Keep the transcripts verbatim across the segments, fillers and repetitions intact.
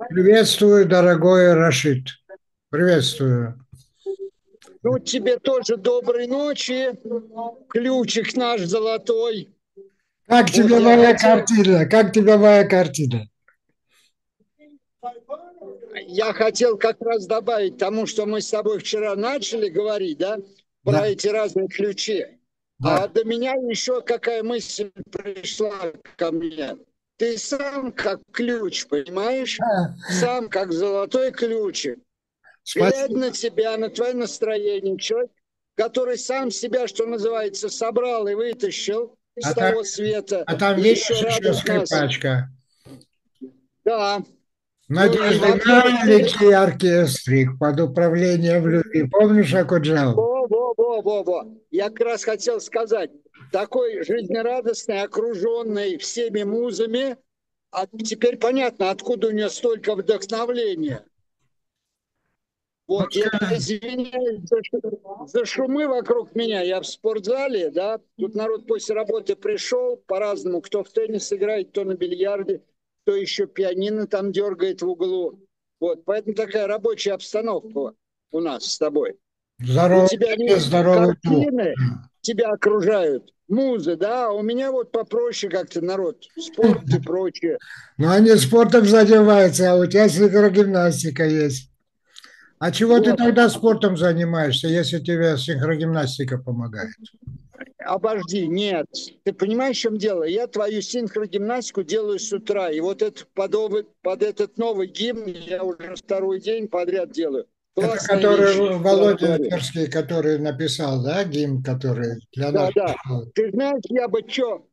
Приветствую, дорогой Рашид. Приветствую. Ну, тебе тоже доброй ночи, ключик наш золотой. Как Вот тебе я моя хотел, картина? Как тебе моя картина? я хотел как раз добавить тому, что мы с тобой вчера начали говорить, да, Да, про эти разные ключи. А да. до меня еще какая мысль пришла ко мне. Ты сам как ключ, понимаешь? Сам как золотой ключик. Глядя Спасибо. на тебя, на твое настроение, человек, который сам себя, что называется, собрал и вытащил А с там, того света, а там и еще видишь еще радует нас. скрипачка. Да, ну и Надежды во-первых, ты... маленький оркестрик под управлением любви. Помнишь Акуджаву? Во, во, во, во, во. Я как раз хотел сказать, такой жизнерадостный, окруженный всеми музами, а теперь понятно, откуда у нее столько вдохновения. Ну, Вот, я скажи. извиняюсь за, шу- за шумы вокруг меня. Я в спортзале, да, тут народ после работы пришел по-разному. Кто в теннис играет, кто на бильярде, кто еще пианино там дергает в углу. Вот, поэтому такая рабочая обстановка у нас с тобой. У Здоровый тебя телес, не здоровый дух. картины тебя окружают, музы, да, а у меня вот попроще как-то народ, спорт и прочее. Но они спортом занимаются, а у тебя синхрогимнастика есть. А чего ты Вот. тогда спортом занимаешься, если тебе синхрогимнастика помогает? Обожди, нет. Ты понимаешь, в чем дело? Я твою синхрогимнастику делаю с утра. И вот это, под, овы- под этот новый гимн я уже второй день подряд делаю. Это Классная вещь, который сразу Володя говорю. Ферский, который написал, да, гимн, который для Да, нашей да. школы. Ты знаешь, я бы что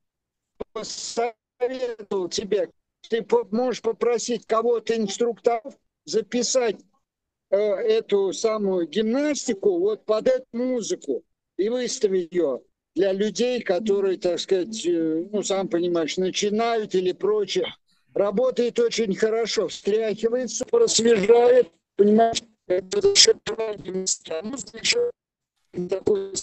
посоветовал тебе? Ты по- можешь попросить кого-то инструкторов записать э, эту самую гимнастику вот под эту музыку и выставить ее для людей, которые, так сказать, э, ну, сам понимаешь, начинают или прочее. Работает очень хорошо, встряхивается, просвежает, понимаешь, это за счет твоей гимнастики. А музыка еще такой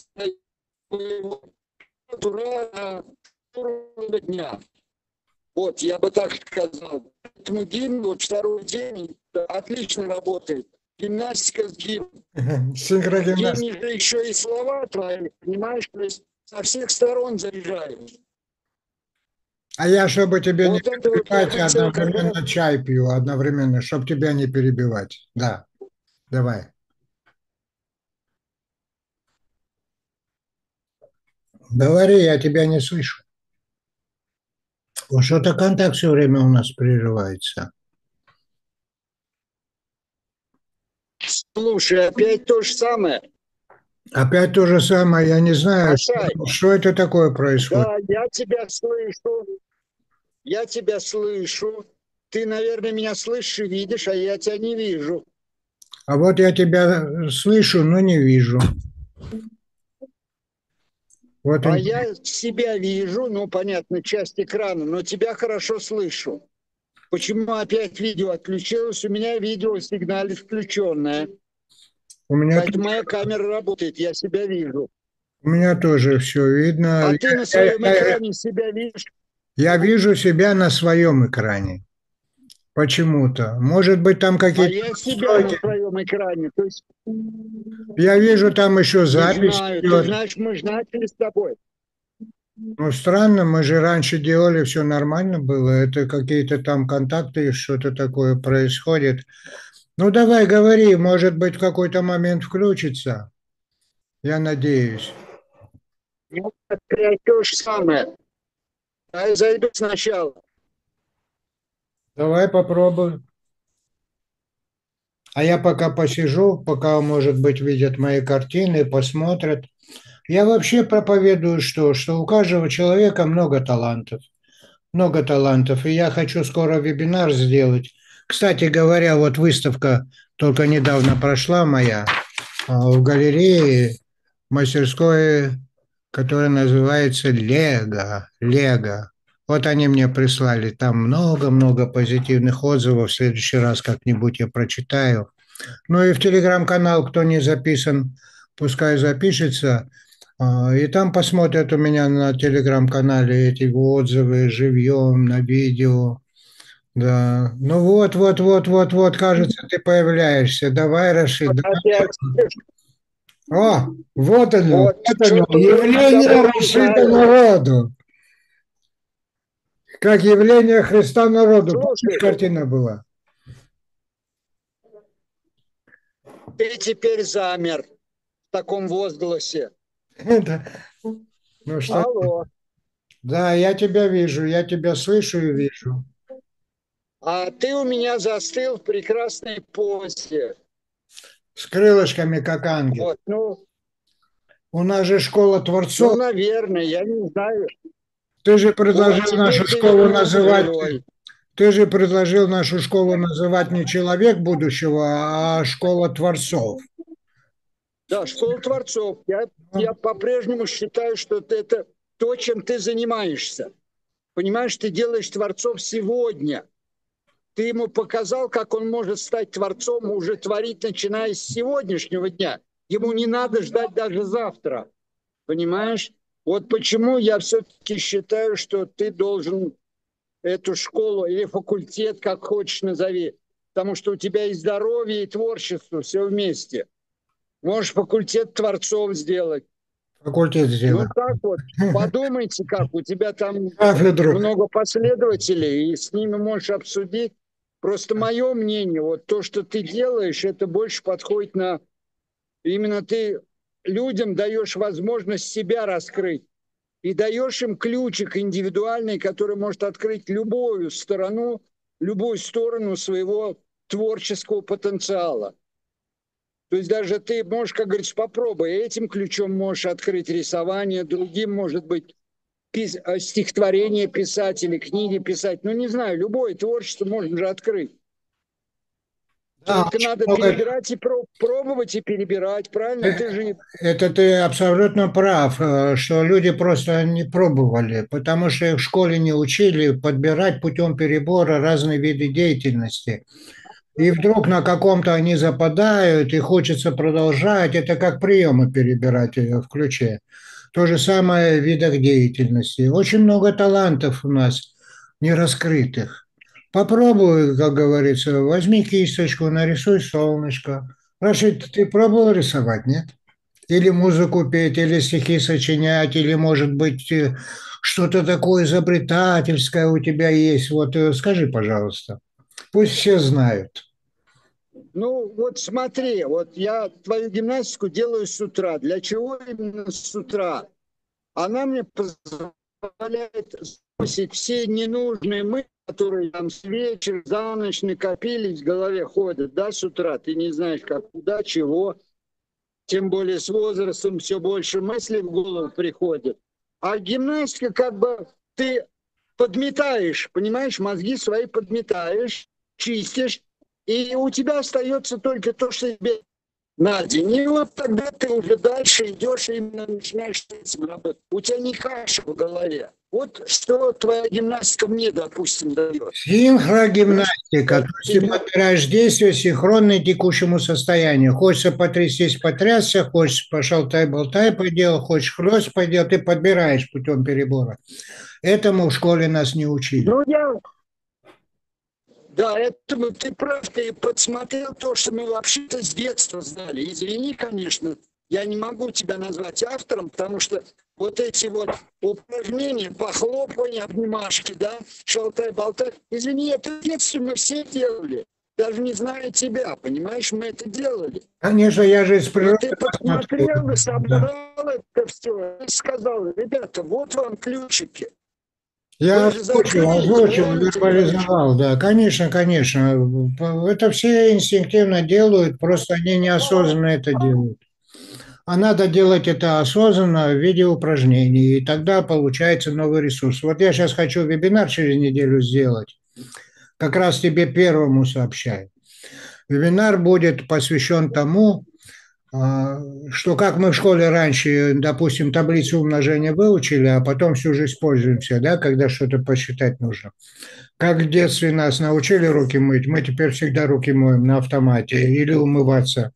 ура, ура дня. Вот, я бы так сказал. Поэтому гимн вот второй день отлично работает. Гимнастика с гимном. В гимне Синхрогимнастика. же еще и слова твои, понимаешь, то есть со всех сторон заряжаешь. А я, чтобы тебя не Вот это вот я перебивать, хотел как раз... одновременно чай пью, одновременно, чтобы тебя не перебивать. Да, давай. Говори, я тебя не слышу. О, что-то контакт все время у нас прерывается. Слушай, опять то же самое. Опять то же самое, я не знаю, Асай, что, что это такое происходит. да, я тебя слышу, я тебя слышу. Ты, наверное, меня слышишь и видишь, а я тебя не вижу. А вот я тебя слышу, но не вижу. Вот А интересно. я себя вижу, ну, понятно, часть экрана, но тебя хорошо слышу. Почему опять видео отключилось? У меня видео сигналит включенное. У меня, Поэтому моя камера работает, я себя вижу. у меня тоже все видно. А ты на Я, своем я- экране себя видишь? я вижу себя на своем экране. Почему-то. Может быть, там А какие-то я себя на настройки. своем экране. То есть, Я вижу, там еще не запись знаю, ты идет. знаешь, мы же начали с тобой. Ну, странно, мы же раньше делали, все нормально было. Это какие-то там контакты, что-то такое происходит. Ну, давай, говори, может быть, в какой-то момент включится. Я надеюсь. Ну, опять то же самое. А я зайду сначала. Давай попробуем. А я пока посижу, пока, может быть, видят мои картины, посмотрят. Я вообще проповедую что? Что у каждого человека много талантов. Много талантов. И я хочу скоро вебинар сделать. Кстати говоря, вот выставка только недавно прошла моя а, в галерее мастерской, которая называется Лего. Лего. Вот они мне прислали. Там много-много позитивных отзывов. В следующий раз как-нибудь я прочитаю. Ну и в телеграм-канал, кто не записан, пускай запишется. А, И там посмотрят у меня на телеграм-канале эти отзывы живьем, на видео. Да. Ну вот, вот, вот, вот, вот, кажется, ты появляешься. Давай, Рашид. Вот опять, О, вот оно, вот, вот оно, что-то с явление тобой не Рашида знаю. народу. Как явление Христа народу. Помнишь, Слушай, картина была? ты теперь замер в таком возгласе. Это, ну что, Алло. да, я тебя вижу, я тебя слышу и вижу. А ты у меня застыл в прекрасной позе. С крылышками, как ангел. Вот, ну, У нас же школа ну, творцов. наверное, я не знаю. Ты же Вот предложил теперь нашу ты школу вернулся называть, живой. ты же предложил нашу школу называть не человек будущего, а школа творцов. Да, школа творцов. Я, Ну, я по-прежнему считаю, что ты- это то, чем ты занимаешься. Понимаешь, ты делаешь творцов сегодня. Ты ему показал, как он может стать творцом, уже творить, начиная с сегодняшнего дня. Ему не надо ждать даже завтра. Понимаешь? Вот почему я все-таки считаю, что ты должен эту школу или факультет, как хочешь назови, потому что у тебя и здоровье, и творчество, все вместе. Можешь факультет творцов сделать. факультет Ну сделаем. так вот, подумайте, как у тебя там Кафедру. много последователей, и с ними можешь обсудить. Просто мое мнение, вот то, что ты делаешь, это больше подходит на... Именно ты людям даешь возможность себя раскрыть и даешь им ключик индивидуальный, который может открыть любую сторону, любую сторону своего творческого потенциала. То есть даже ты можешь, как говорится, попробуй. Этим ключом можешь открыть рисование, другим, может быть, пис... стихотворение писать или книги писать. Ну, не знаю, любое творчество можно же открыть. Да, Только очень надо много. перебирать и про... пробовать и перебирать, правильно? Э, Ты же... Это ты абсолютно прав, э, что люди просто не пробовали, потому что их в школе не учили подбирать путем перебора разные виды деятельности. И вдруг на каком-то они западают, и хочется продолжать. Это как приемы перебирать э, в ключе. То же самое в видах деятельности. Очень много талантов у нас не раскрытых. Попробуй, как говорится, возьми кисточку, нарисуй солнышко. Рашид, ты пробовал рисовать, нет? Или музыку петь, или стихи сочинять, или, может быть, э, что-то такое изобретательское у тебя есть. Вот э, скажи, пожалуйста. Пусть все знают. Ну, вот смотри, вот я твою гимнастику делаю с утра. Для чего именно с утра? Она мне позволяет сбросить все ненужные мысли, которые там с вечера, за ночь накопились, в голове ходят, да, с утра. Ты не знаешь, как, куда, чего. Тем более с возрастом все больше мыслей в голову приходит. А гимнастика как бы ты подметаешь, понимаешь, мозги свои подметаешь, чистишь, и у тебя остается только то, что тебе на день. И вот тогда ты уже дальше идешь и именно начинаешь с этим работать. У тебя не каша в голове. Вот что твоя гимнастика мне, допустим, дает. Понимаешь? Синхрогимнастика. То есть ты Тебе подбираешь действия синхронные текущему состоянию. Хочется потрястись, потрясся, хочешь пошалтай-болтай поделал, хочешь хлест поделал, ты подбираешь путем перебора. Этому в школе нас не учили. ну, я Да, это ты прав, ты подсмотрел то, что мы вообще-то с детства знали. Извини, конечно, я не могу тебя назвать автором, потому что вот эти вот упражнения, похлопывания, обнимашки, да, шалтай-болтай, извини, это в детстве мы все делали. Даже не зная тебя, понимаешь, мы это делали. Конечно, я же из Но природы ты посмотрел. подсмотрел и Да. собрал это все и сказал: ребята, вот вам ключики. Я Вы же озвучил, забыли их, озвучил, помните, ключики? вербализовал, да, конечно, конечно. Это все инстинктивно делают, просто они неосознанно это делают. А надо делать это осознанно в виде упражнений, и тогда получается новый ресурс. Вот я сейчас хочу вебинар через неделю сделать, как раз тебе первому сообщаю. Вебинар будет посвящен тому, а, что как мы в школе раньше, допустим, таблицу умножения выучили, а потом всю жизнь пользуемся, да, когда что-то посчитать нужно. Как в детстве нас научили руки мыть, мы теперь всегда руки моем на автомате или умываться.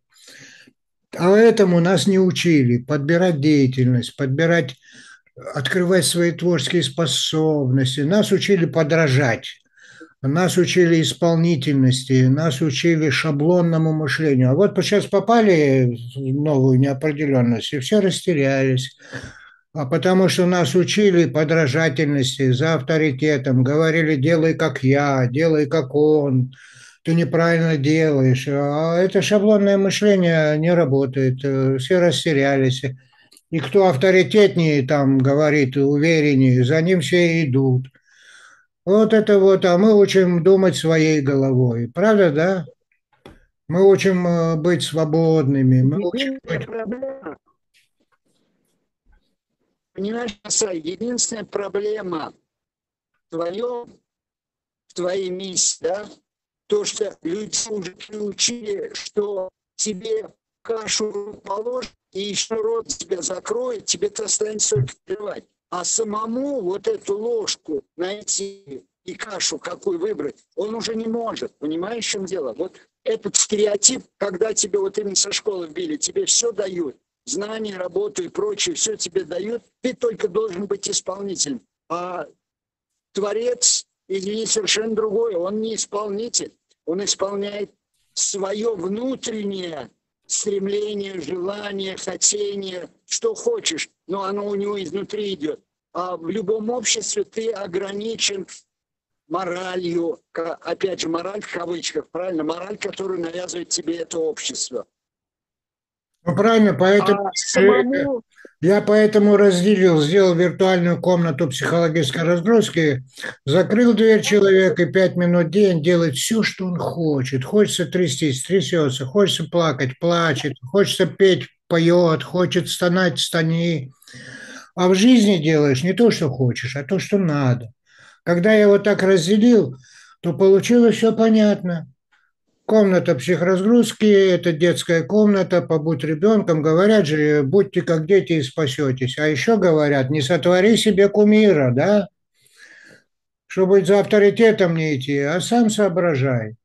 А этому нас не учили. Подбирать деятельность, подбирать, открывать свои творческие способности. Нас учили подражать. Нас учили исполнительности, нас учили шаблонному мышлению. А вот сейчас попали в новую неопределенность, и все растерялись. А потому что нас учили подражательности, за авторитетом, говорили, делай как я, делай как он, ты неправильно делаешь. А это шаблонное мышление не работает, э, все растерялись. И кто авторитетнее там говорит, увереннее, за ним все и идут. Вот это вот, а мы учим думать своей головой. Правда, да? Мы учим э, быть свободными, мы учим Единственная быть... проблема, понимаешь, Асай, единственная проблема в твоем, в твоей миссии, да, то, что люди уже приучили, что тебе кашу в рот положат, и еще рот тебя закроет, тебе это останется только плевать. А самому вот эту ложку найти и кашу какую выбрать, он уже не может. Понимаешь, в чем дело? Вот этот стереотип, когда тебе вот именно со школы вбили, тебе все дают, знания, работу и прочее, все тебе дают, ты только должен быть исполнителем. А Творец, извини, совершенно другое. Он не исполнитель, он исполняет свое внутреннее стремление, желание, хотение, что хочешь, но оно у него изнутри идет. А в любом обществе ты ограничен моралью, опять же, мораль в кавычках, правильно, мораль, которую навязывает тебе это общество. Ну, правильно, поэтому А самому я поэтому разделил, сделал виртуальную комнату психологической разгрузки, закрыл дверь человек и пять минут в день делает все, что он хочет. Хочется трястись, трясется, хочется плакать, плачет, хочется петь, поет, хочет стонать, стани. А в жизни делаешь не то, что хочешь, а то, что надо. Когда я вот так разделил, то получилось все понятно. Комната психоразгрузки– это детская комната, побудь ребенком. Говорят же, будьте как дети и спасетесь. А еще говорят, не сотвори себе кумира, да? Чтобы за авторитетом не идти, а сам соображай.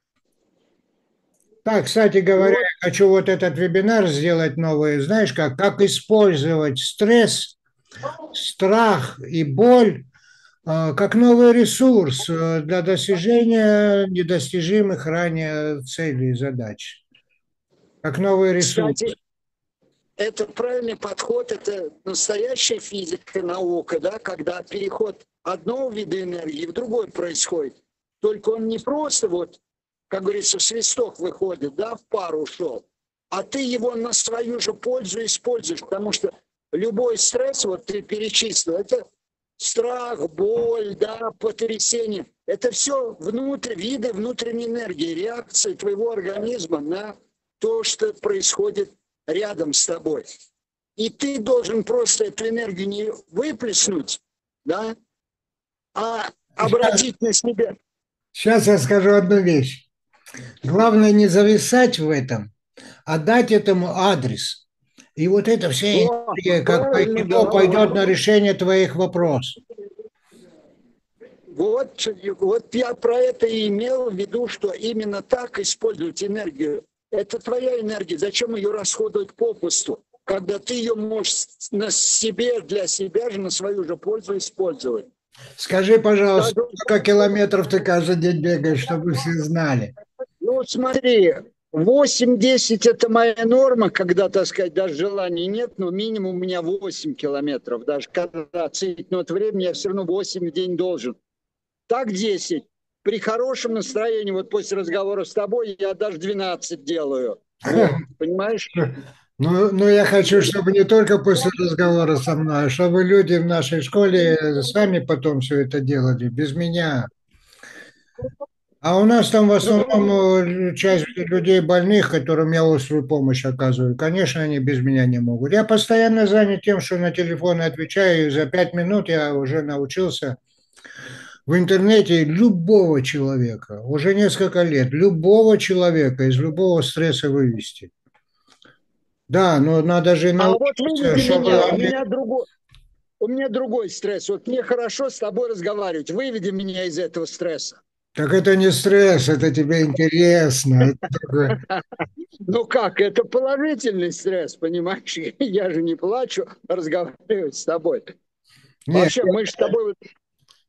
Так, кстати говоря, вот, я хочу вот этот вебинар сделать новый. Знаешь как? Как использовать стресс, страх и боль а, как новый ресурс э, для достижения недостижимых ранее целей и задач. Как новый ресурс. кстати, это правильный подход, это настоящая физика, наука, да, когда переход одного вида энергии в другой происходит. Только он не просто вот, как говорится, в свисток выходит, да, в пару ушел, а ты его на свою же пользу используешь, потому что любой стресс, вот ты перечислил, это страх, боль, да, потрясение, это все внутрь, виды внутренней энергии, реакции твоего организма на то, что происходит рядом с тобой. И ты должен просто эту энергию не выплеснуть, да, а обратить на себя. Сейчас я скажу одну вещь. Главное не зависать в этом, а дать этому адрес. И вот эта вся О, энергия, как по правильно, кино, да. пойдет на решение твоих вопросов. Вот, вот я про это и имел в виду, что именно так использовать энергию. Это твоя энергия. Зачем ее расходовать попусту, когда ты ее можешь на себе, для себя же, на свою же пользу использовать? Скажи, пожалуйста, Даже, сколько километров ты каждый день бегаешь, чтобы все знали? ну, смотри, восемь-десять это моя норма, когда, так сказать, даже желаний нет, но минимум у меня восемь километров. Даже когда цейтнот времени, я все равно восемь в день должен. Так десять. При хорошем настроении, вот после разговора с тобой, я даже двенадцать делаю. Вот, понимаешь? Ну, ну, я хочу, чтобы не только после разговора со мной, а чтобы люди в нашей школе сами потом все это делали, без меня. А у нас там в основном э, часть людей больных, которым я острую помощь оказываю. Конечно, они без меня не могут. Я постоянно занят тем, что на телефоны отвечаю, и за пять минут я уже научился в интернете любого человека, уже несколько лет, любого человека из любого стресса вывести. Да, но надо же А вот научиться, выведи чтобы меня, у они... меня другой, у меня другой стресс. Вот мне хорошо с тобой разговаривать. Выведи меня из этого стресса. Так это не стресс, это тебе интересно. Это такое- Ну как, это положительный стресс, понимаешь? Я же не плачу, разговаривать с тобой. Нет, Вообще, мы же с тобой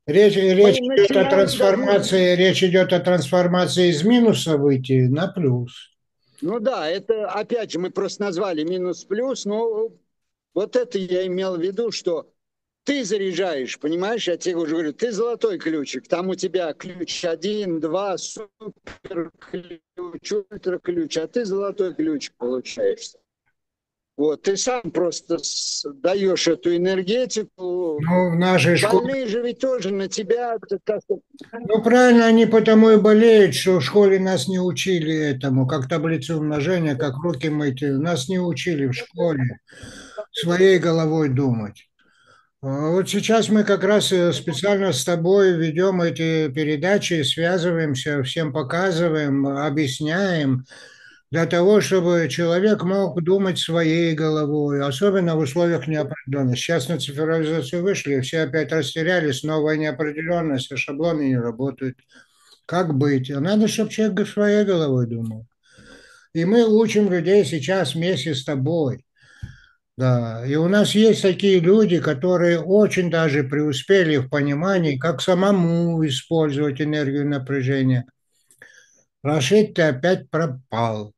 Речь, речь Мы идет о начинаем даже... трансформации, речь идет о трансформации из минуса выйти на плюс. Ну да, это опять же мы просто назвали минус-плюс, но вот это я имел в виду, что ты заряжаешь, понимаешь, я тебе уже говорю, ты золотой ключик, там у тебя ключ один, два, супер ключ, ультра ключ, а ты золотой ключик получаешься. Вот, ты сам просто даешь эту энергетику. Ну, в нашей школе, Больные же ведь тоже на тебя... ну правильно, они потому и болеют, что в школе нас не учили этому, как таблицу умножения, как руки мыть. Нас не учили в школе своей головой думать. А вот сейчас мы как раз э, специально с тобой ведем эти передачи, связываемся, всем показываем, объясняем, для того, чтобы человек мог думать своей головой, особенно в условиях неопределенности. Сейчас на цифровизацию вышли, все опять растерялись, новая неопределенность, а шаблоны не работают. Как быть? А надо, чтобы человек своей головой думал. И мы учим людей сейчас вместе с тобой. Да, и у нас есть такие люди, которые очень даже преуспели в понимании, как самому использовать энергию напряжения. Рашид, ты опять пропал.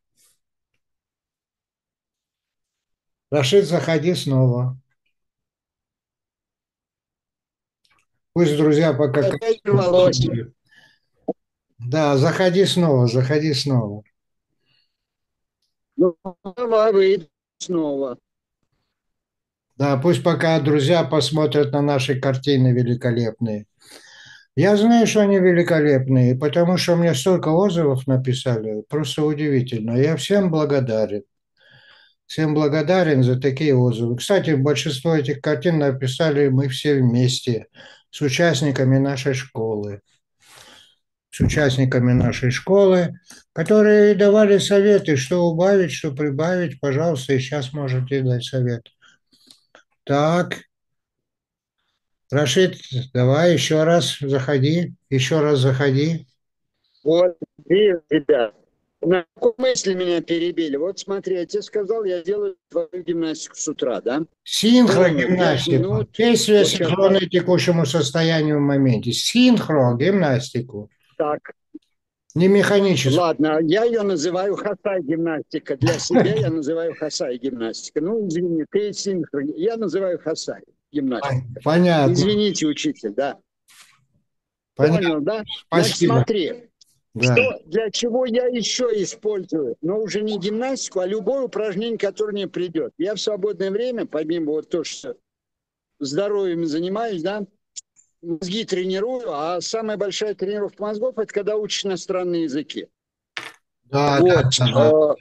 Рашид, заходи снова. Пусть друзья пока... Опять рвалось. Да, заходи снова, заходи снова. Ну, давай выйдем снова. Да, пусть пока друзья посмотрят на наши картины великолепные. Я знаю, что они великолепные, потому что мне столько отзывов написали, просто удивительно. Я всем благодарен. Всем благодарен за такие отзывы. Кстати, большинство этих картин написали мы все вместе с участниками нашей школы. С участниками нашей школы, которые давали советы, что убавить, что прибавить. Пожалуйста, и сейчас можете дать совет. Так, Рашид, давай еще раз заходи, еще раз заходи. Вот, видишь, ребят, на какой мысли меня перебили? Вот смотри, я тебе сказал, я делаю твою гимнастику с утра, да? Полную, пять Синхрогимнастику. минут. Действие Вот сейчас синхронное текущему состоянию в моменте. Синхрогимнастику. так. Не механическую. Ладно, я ее называю хасай гимнастика. Для себя я называю хасай гимнастика. Ну, извини, ты синхрон. Я называю хасай гимнастика. Понятно. Извините, учитель, да. Понятно. Понял, да? Значит, Спасибо. смотри. Да. Что, для чего я еще использую? Но уже не гимнастику, а любое упражнение, которое мне придет. Я в свободное время, помимо вот то, что здоровьем занимаюсь, да, мозги тренирую, а самая большая тренировка мозгов – это когда учишь иностранные языки. Да, Вот. да, да, да.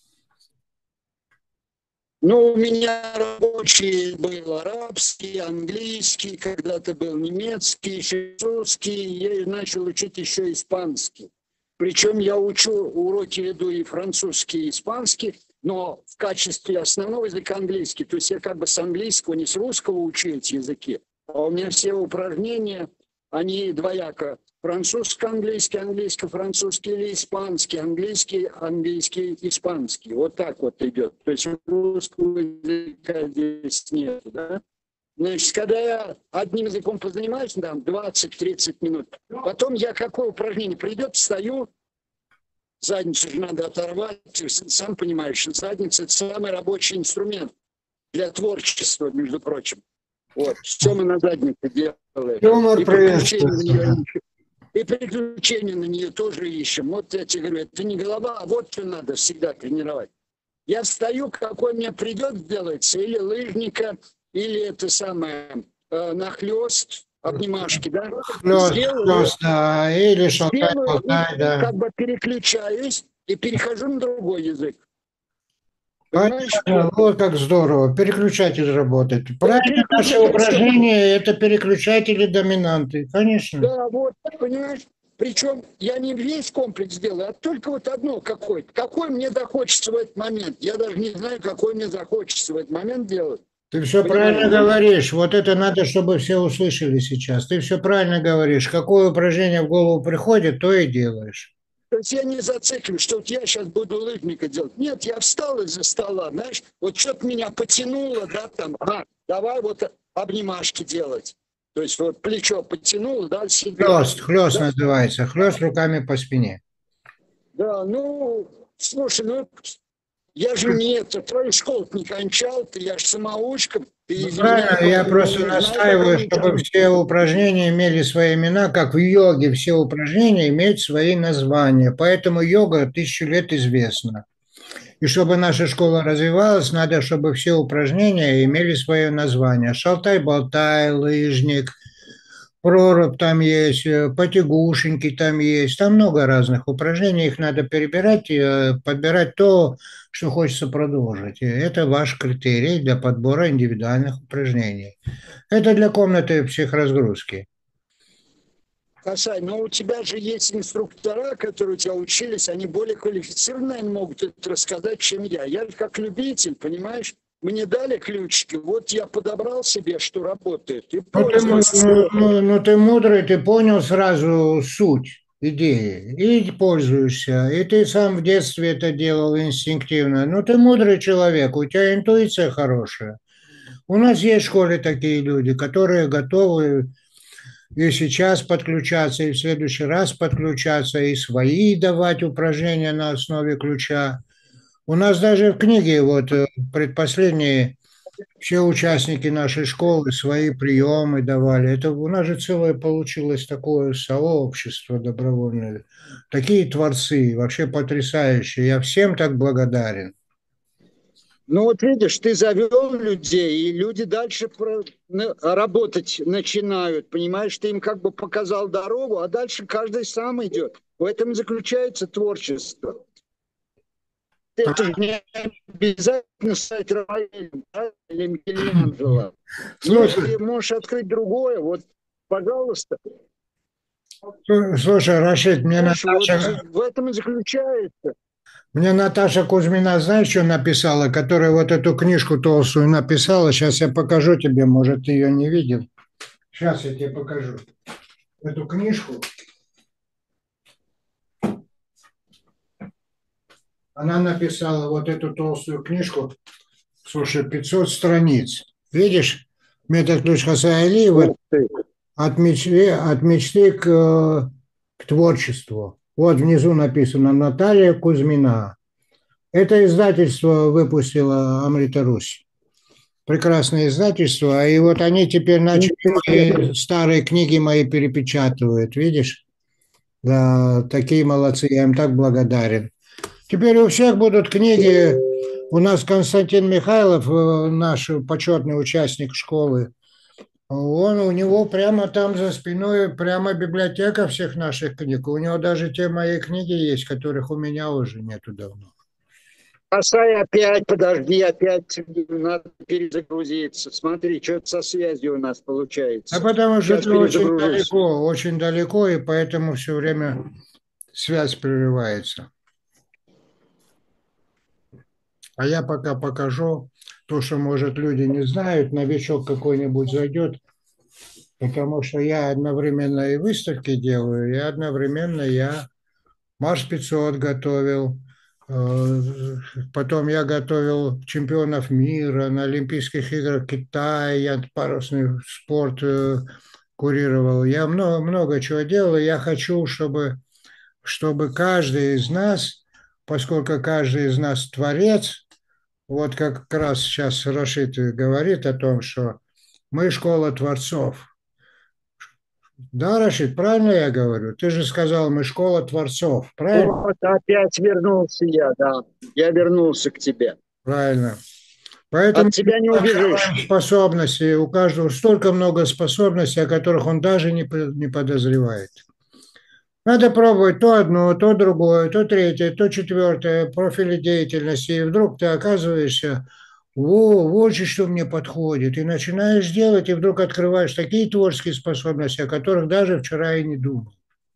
Ну, у меня рабочий был арабский, английский, когда-то был немецкий, французский, я начал учить еще испанский. Причем я учу, уроки веду и французский, и испанский, но в качестве основного языка английский. То есть я как бы с английского, не с русского учу эти языки, а у меня все упражнения, они двояко. Французско-английский, английско-французский или испанский, английский, английский, испанский. Вот так вот идет. То есть русского языка здесь нет, да? Значит, когда я одним языком позанимаюсь, там, двадцать-тридцать минут, потом я какое упражнение придет, встаю, задницу же надо оторвать, сам понимаешь, задница – это самый рабочий инструмент для творчества, между прочим. Вот, все мы на заднице делаем. Юмор И приключения на приветствуется. нее ищем. И приключения на нее тоже ищем. Вот я тебе говорю, это не голова, а вот что надо всегда тренировать. Я встаю, какой мне придет делается, или лыжника, или это самое, э, нахлёст, обнимашки, да? Хлёст, Сделаю, хлёст, да, или шалтай, сделаю и болтай, да. как бы переключаюсь и перехожу на другой язык. Понимаешь? Понятно, вот как здорово. Переключатель работает. Правильно, наше Переключатель, упражнение – это переключатели доминанты. Конечно. да, вот, понимаешь? Причем я не весь комплекс делаю, а только вот одно какое-то. Какой мне захочется в этот момент. Я даже не знаю, какой мне захочется в этот момент делать. Ты все Понимаешь, правильно да? говоришь. Вот это надо, чтобы все услышали сейчас. Ты все правильно говоришь. Какое упражнение в голову приходит, то и делаешь. То есть я не зациклюсь, что вот я сейчас буду лыжника делать. Нет, я встал из-за стола, знаешь, вот что-то меня потянуло, да, там, ага, давай вот обнимашки делать. То есть вот плечо потянул, да, себе. Хлест, хлест Да, называется. Хлест руками по спине. да, ну, слушай, ну, я же не это, твою школу не кончал, ты, я же самоучка, ты Ну, из меня правильно, я просто не знаю, как настаиваю, они чтобы учат. все упражнения имели свои имена, как в йоге все упражнения имеют свои названия. Поэтому йога тысячу лет известна. И чтобы наша школа развивалась, надо, чтобы все упражнения имели свое название. Шалтай-болтай, лыжник, прорубь там есть, э, потягушеньки там есть. Там много разных упражнений, их надо перебирать, э, подбирать то, что хочется продолжить. И это ваш критерий для подбора индивидуальных упражнений. Это для комнаты психоразгрузки. Касай, но у тебя же есть инструктора, которые у тебя учились, они более квалифицированные могут это рассказать, чем я. Я же как любитель, понимаешь? Мне дали ключики, вот я подобрал себе, что работает, и Ну ты, му- пользуюсь. ну, ну, ну, ты мудрый, ты понял сразу суть идеи и пользуешься. И ты сам в детстве это делал инстинктивно. Ну ты мудрый человек, у тебя интуиция хорошая. У нас есть в школе такие люди, которые готовы и сейчас подключаться, и в следующий раз подключаться, и свои давать упражнения на основе ключа. У нас даже в книге, вот э, предпоследние, все участники нашей школы свои приемы давали. Это у нас же целое получилось такое сообщество добровольное. Такие творцы, вообще потрясающие. Я всем так благодарен. Ну вот видишь, ты завел людей, и люди дальше про- на- работать начинают, понимаешь, ты им как бы показал дорогу, а дальше каждый сам идет. В этом заключается творчество. Это же не обязательно стать Рафаэлем, да, или Микеланджело. Нет, Слушай, ты можешь открыть другое, вот, пожалуйста. слушай, Рашид, мне Знаешь, вот Наташа, в этом и заключается. мне Наташа Кузьмина, знаешь, что написала, которая вот эту книжку толстую написала. Сейчас я покажу тебе, может, ты ее не видел. Сейчас я тебе покажу эту книжку. Она написала вот эту толстую книжку, слушай, пятьсот страниц. Видишь, метод ключ Хасай Алиева Ух ты. от мечты, от мечты к, э, к творчеству. Вот внизу написано Наталья Кузьмина. Это издательство выпустило Амрита Русь. Прекрасное издательство. И вот они теперь начали мои старые книги мои перепечатывают. Видишь? Да, такие молодцы. Я им так благодарен. Теперь у всех будут книги. У нас Константин Михайлов, э, наш почетный участник школы, он, у него прямо там за спиной прямо библиотека всех наших книг. У него даже те мои книги есть, которых у меня уже нету давно. Касай, опять, подожди, опять надо перезагрузиться. Смотри, что-то со связью у нас А получается. потому что Сейчас ты очень перезагружусь. далеко, очень далеко, и поэтому все время связь прерывается. А я пока покажу то, что, может, люди не знают, новичок какой-нибудь зайдет, потому что я одновременно и выставки делаю, и одновременно я Марс пятьсот готовил, э, потом я готовил чемпионов мира на Олимпийских играх Китая, я парусный спорт э, курировал. Я много, много чего делал, и я хочу, чтобы, чтобы каждый из нас, поскольку каждый из нас творец, вот как раз сейчас Рашид говорит о том, что мы школа творцов. Да, Рашид, правильно я говорю? Ты же сказал, мы школа творцов, правильно? Вот опять вернулся я, да. Я вернулся к тебе. Правильно. Поэтому От тебя не убежишь. способности, у каждого столько много способностей, о которых он даже не, не подозревает. Надо пробовать то одно, то другое, то третье, то четвертое, профили деятельности, и вдруг ты оказываешься, во, вот же что мне подходит, и начинаешь делать, и вдруг открываешь такие творческие способности, о которых даже вчера и не думал.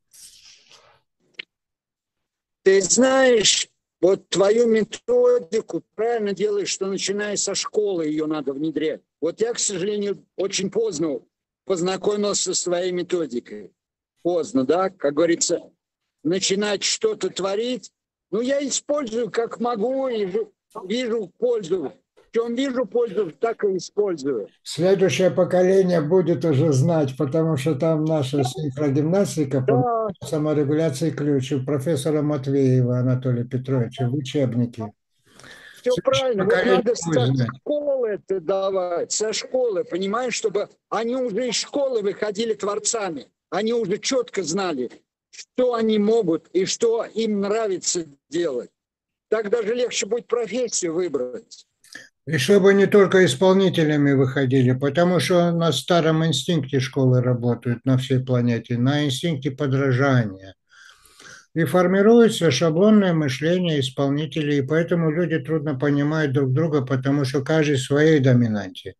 Ты знаешь, вот твою методику правильно делаешь, что начиная со школы ее надо внедрять. Вот я, к сожалению, очень поздно познакомился с твоей методикой. Поздно, да, как говорится, начинать что-то творить. Ну, я использую как могу и вижу пользу чем вижу пользу, так и использую. Следующее поколение будет уже знать, потому что там наша синхрогимнастика по Да, саморегуляции ключ у профессора Матвеева Анатолия Петровича в учебнике. все Следующее правильно. Вот поколение надо будет со знать. школы это давать, со школы, понимаешь, чтобы они уже из школы выходили творцами. Они уже четко знали, что они могут и что им нравится делать. Так даже легче будет профессию выбрать. И чтобы не только исполнителями выходили, потому что на старом инстинкте школы работают на всей планете, на инстинкте подражания. И формируется шаблонное мышление исполнителей, и поэтому люди трудно понимают друг друга, потому что каждый в своей доминанте.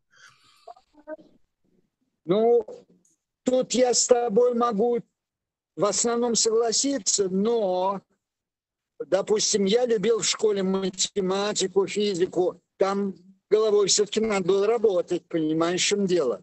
Ну, тут я с тобой могу в основном согласиться, но, допустим, я любил в школе математику, физику, там головой все-таки надо было работать, понимаешь, в чем дело.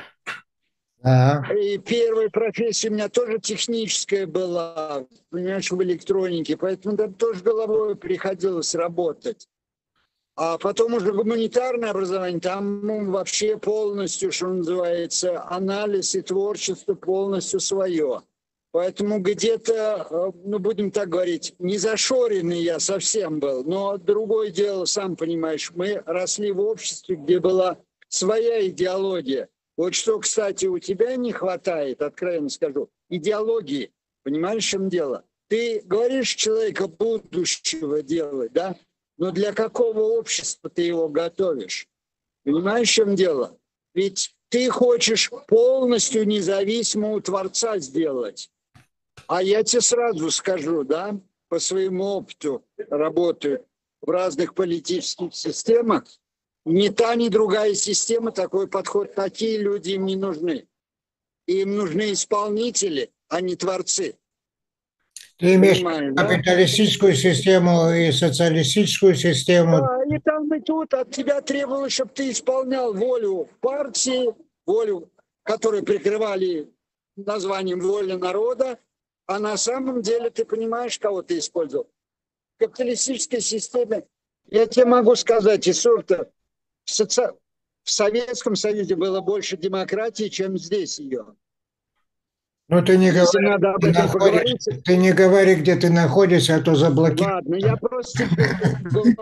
Да. И первая профессия у меня тоже техническая была, понимаешь, в электронике, поэтому там тоже головой приходилось работать. А потом уже гуманитарное образование, там ну, вообще полностью, что называется, анализ и творчество полностью свое. Поэтому где-то, ну будем так говорить, не зашоренный я совсем был, но другое дело, сам понимаешь, мы росли в обществе, где была своя идеология. Вот что, кстати, у тебя не хватает, откровенно скажу, идеологии. Понимаешь, в чем дело? Ты говоришь человека будущего делать, да? Но для какого общества ты его готовишь? Понимаешь, в чем дело? Ведь ты хочешь полностью независимого Творца сделать. А я тебе сразу скажу, да, по своему опыту работаю в разных политических системах, ни та, ни другая система, такой подход, такие люди им не нужны. Им нужны исполнители, а не творцы. Ты имеешь Понимаешь, да? капиталистическую систему и социалистическую систему. Да, и там и тут от тебя требовалось, чтобы ты исполнял волю партии, волю, которую прикрывали названием «Воля народа», а на самом деле ты понимаешь, кого ты использовал. В капиталистической системе, я тебе могу сказать, Исурта, в, соци... в Советском Союзе было больше демократии, чем здесь ее. Ну, ты не Если говори, надо об где ты этом находишься, поговорить. ты не говори, где ты находишься, а то заблокируют. Ладно, я просто говорю,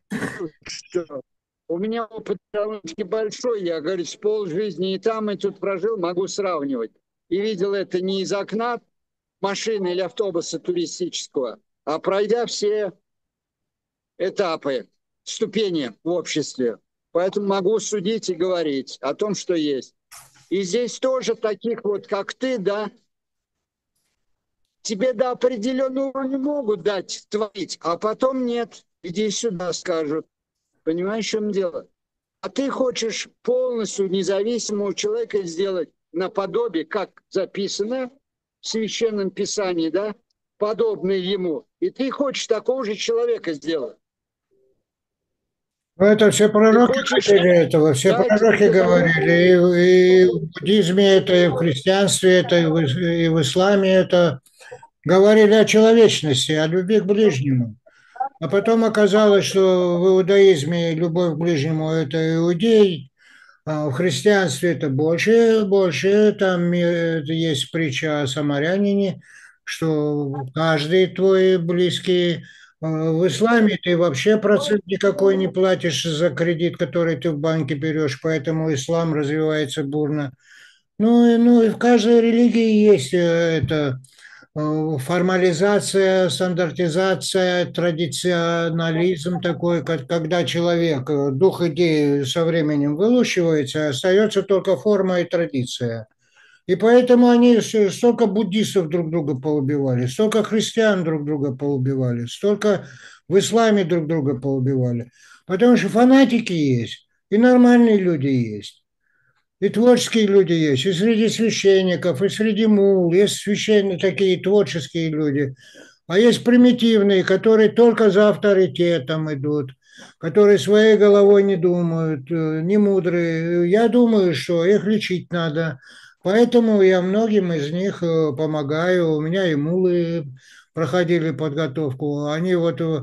что у меня опыт довольно-таки большой. Я, говорю, с полжизни и там, и тут прожил, могу сравнивать. И видел это не из окна машины или автобуса туристического, а пройдя все этапы, ступени в обществе. Поэтому могу судить и говорить о том, что есть. И здесь тоже таких вот, как ты, да, тебе до определенного уровня могут дать творить, а потом нет, иди сюда, скажут. Понимаешь, в чем дело? А ты хочешь полностью независимого человека сделать наподобие, как записано в Священном Писании, да, подобное ему. И ты хочешь такого же человека сделать. Ну, это все Ты пророки хочешь хотели этого, все дать пророки человеку... говорили, и, и в буддизме это, и в христианстве это, и в, и в исламе это, говорили о человечности, о любви к ближнему. А потом оказалось, что в иудаизме любовь к ближнему – это иудей, а в христианстве это больше, больше, там э, есть притча о самарянине, что каждый твой близкий, э, в исламе ты вообще процент никакой не платишь за кредит, который ты в банке берешь, поэтому ислам развивается бурно. Ну, и- ну и в каждой религии есть э, это э, формализация, стандартизация, традиционализм такой, как, когда человек, э, дух идеи со временем вылущивается, остается только форма и традиция. И поэтому они с- столько буддистов друг друга поубивали, столько христиан друг друга поубивали, столько в исламе друг друга поубивали. Потому что фанатики есть, и нормальные люди есть. И творческие люди есть, и среди священников, и среди мул, есть священные такие творческие люди. А есть примитивные, которые только за авторитетом идут, которые своей головой не думают, э, не мудрые. Я думаю, что их лечить надо. Поэтому я многим из них э, помогаю. У меня и мулы проходили подготовку. Они вот э,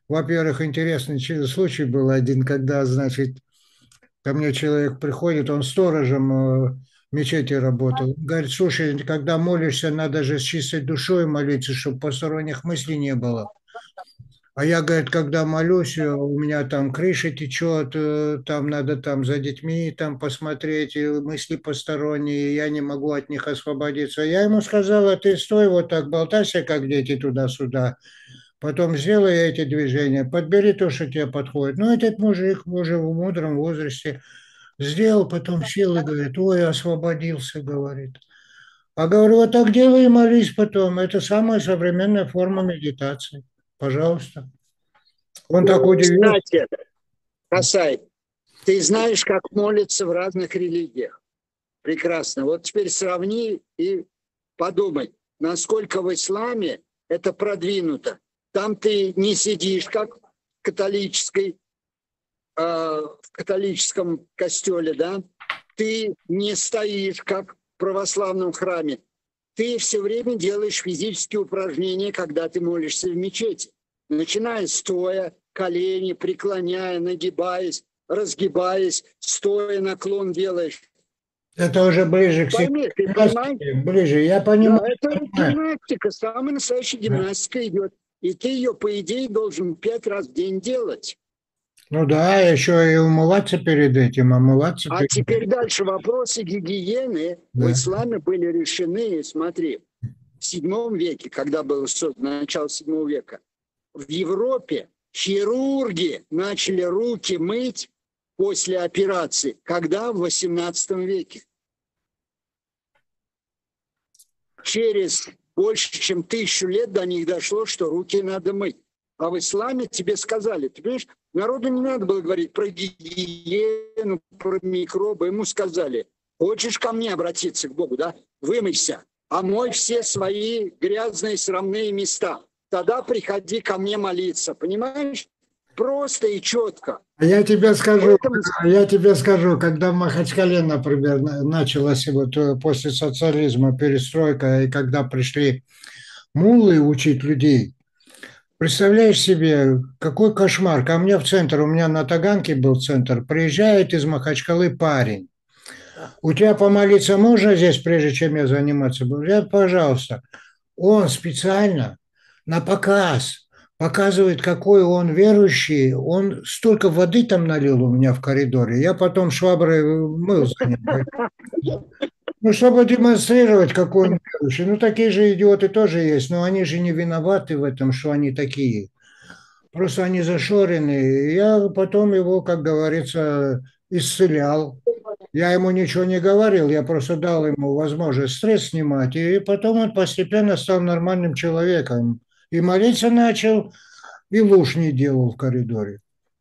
Во-первых, интересный чи- случай был один, когда, значит, ко мне человек приходит, он сторожем э, в мечети работал. Он говорит, слушай, когда молишься, надо же с чистой душой молиться, чтобы посторонних мыслей не было. А я, говорит, когда молюсь, э, у меня там крыша течет, э, там надо там за детьми там посмотреть, и мысли посторонние, я не могу от них освободиться. Я ему сказал, а ты стой вот так, болтайся, как дети туда-сюда, потом сделай эти движения, подбери то, что тебе подходит. Ну, этот мужик уже в мудром возрасте сделал, потом сел и говорит, ой, освободился, говорит. А говорю, вот так делай и молись потом. Это самая современная форма медитации. Пожалуйста. Он так удивился. Кстати, Хасай, ты знаешь, как молятся в разных религиях. Прекрасно. Вот теперь сравни и подумай, насколько в исламе это продвинуто. Там ты не сидишь, как в католической, э, в католическом костеле, да? Ты не стоишь, как в православном храме. Ты все время делаешь физические упражнения, когда ты молишься в мечети. Начиная стоя, колени, преклоняя, нагибаясь, разгибаясь, стоя, наклон делаешь. Это уже ближе к Пойми, ты понимаешь? гимнастике, ближе. Я понимаю, Да, это понимаю. гимнастика, самая настоящая гимнастика идет. И ты ее, по идее, должен пять раз в день делать. Ну да, еще и умываться перед этим, омываться А перед теперь дальше вопросы гигиены в да. исламе были решены, смотри, в седьмом веке, когда было создано начало седьмого века, в Европе хирурги начали руки мыть после операции. Когда? В восемнадцатом веке. Через больше, чем тысячу лет до них дошло, что руки надо мыть. А в исламе тебе сказали, ты понимаешь, народу не надо было говорить про гигиену, про микробы. Ему сказали, хочешь ко мне обратиться к Богу, да? Вымойся, омой все свои грязные, срамные места. Тогда приходи ко мне молиться, понимаешь? Просто и четко. А я тебе скажу, Поэтому я тебе скажу, когда в Махачкале, например, на- началась вот э, после социализма перестройка, и когда пришли муллы учить людей, представляешь себе, какой кошмар. Ко мне в центр, у меня на Таганке был центр, приезжает из Махачкалы парень. У тебя помолиться можно здесь, прежде чем я заниматься буду? Я, пожалуйста. Он специально на показ показывает, какой он верующий. Он столько воды там налил у меня в коридоре. Я потом шваброй мыл за ним. Ну, чтобы демонстрировать, какой он верующий. Ну, такие же идиоты тоже есть, но они же не виноваты в этом, что они такие. Просто они зашорены. Я потом его, как говорится, исцелял. Я ему ничего не говорил, я просто дал ему возможность стресс снимать, и потом он постепенно стал нормальным человеком. И молиться начал, и луж не делал в коридоре.